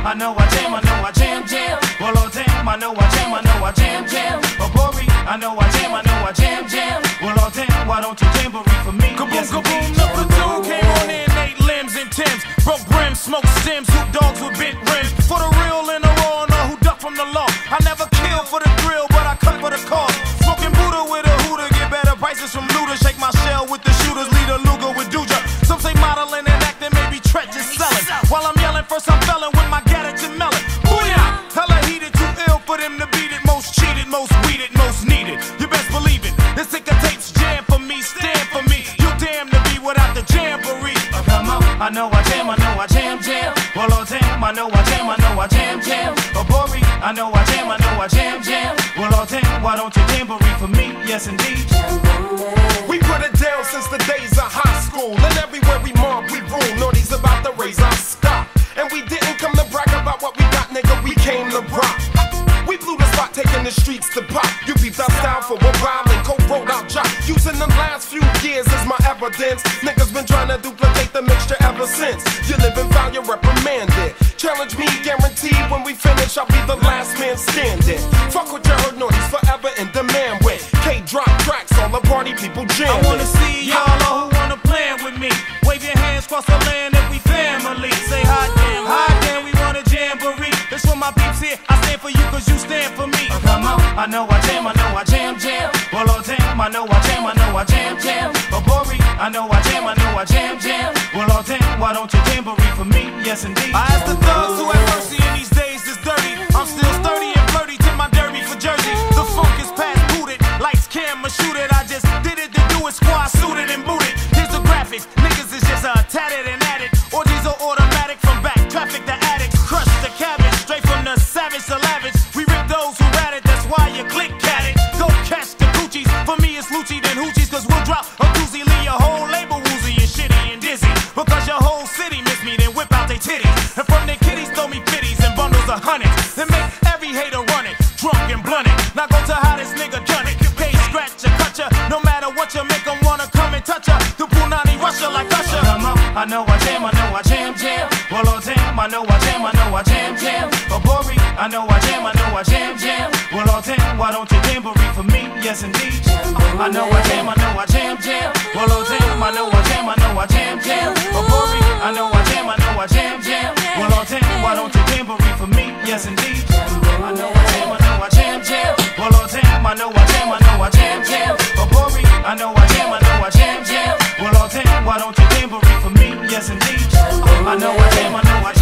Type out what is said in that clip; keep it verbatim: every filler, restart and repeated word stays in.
I know I jam, I know I jam, jam. Well, oh damn, I know I jam, I know I jam, jam. W.O.w, I know I jam, I know I jam, jam. Well, oh damn, why don't you jamboree for me? Kaboom, Yes, kaboom, indeed. the platoon came on in, eight limbs and Timbs. Broke brims, smoked stems, hoop dogs with bent rims. For the real and the raw, and all who duck from the law. I never kill for the thrill, but I cut for the cause. Smoking Buddha with a hooter, get better prices from looters. Shake my shell with the shooters, lead a Luger with Duja. Some say modeling and acting, maybe treasure selling. While I'm yelling for some felon with my gadgets and melon. Booyah! Hella heated, too ill for them to beat it. Most cheated, most weeded, most needed. You best believe it. This ticker tapes jam for me, stand for me. You damn to be without the jamboree. Oh, come on, I know I jam, I know I jam, jam. Well, oh damn, I know I jam, I know I jam, jam. W.O.w, I know I jam, I know I jam, jam. Well, oh damn, why don't you jamboree for me? Yes, indeed. We put it down since the days of high school, and everywhere we mob, we rule. Naughty's about to raise our stock, and we didn't come to brag about what we got, nigga. We came to rock. We blew the spot, taking the streets to pop. You peeped our style for a while and co-wrote our job. Using the last few years as my evidence. Niggas been trying to duplicate the mixture ever since. You live and foul, you're reprimanded. Challenge me, guaranteed when we finish, I'll be the last man standing. Fuck what you heard, Naughty's forever in demand with K-drop tracks, all the party people jam. I wanna see y'all all who wanna plan with me. Wave your hands across the land if we family. Say hi damn, hi damn, we wanna jamboree. This for my peeps here, I stand for you cause you stand for me. Oh, come on, I know I jam, I know I jam, jam. Well, oh damn, I know I jam, I know I jam, jam. W.O.w, I know I jam, I know I jam, jam. Well, oh damn, why don't you jamboree for me? Yes, indeed. I ask the thugs who have mercy in these days is dirty. I'm still sturdy and flirty to my derby for Jersey. The funk is past booted, lights, camera, shoot it. I just did it to do it, squad suited and booted. Here's the graphics, niggas is just uh, tatted and added. Orgies are automatic from back, traffic to addicts. Crush the cabbage, straight from the savage to lavish. We rip those who rat it, that's why you click at it. Go catch the Gucci's, for me it's Lucci then Hoochies. Cause we'll drop a doozy, leave your whole label woozy and shitty and dizzy. Because your whole city miss me, then whip out they titties. And from their kitties throw me pitties and bundles of hundreds. Then make every hater run it, drunk and blunt it. Now go to how this nigga done it. Pay, scratch ya, cut ya. No matter what you make them wanna come and touch ya. The Punani Russia like Usher. Oh, come on, I know I jam, I know I jam, jam. Well, oh damn, I know I jam, I know I jam, jam. W.O.w, I know I jam, I know I jam, jam. Well, oh damn, why don't you jamboree for me? Yes, indeed. I know I jam, I know I jam, jam. Well, oh damn, I know I jam, I know I jam, jam. W.O.w, I know I jam, I know I jam, jam. Well, oh damn, why don't you jamboree for me? Yes, indeed. I know I jam, I know I jam, jam. Well, oh damn, I know I jam, I know I jam, jam. W.O.w, I know I jam, I know I jam, jam. Well, oh damn, why don't you jamboree for me? Yes, indeed. I know I jam, I know I jam.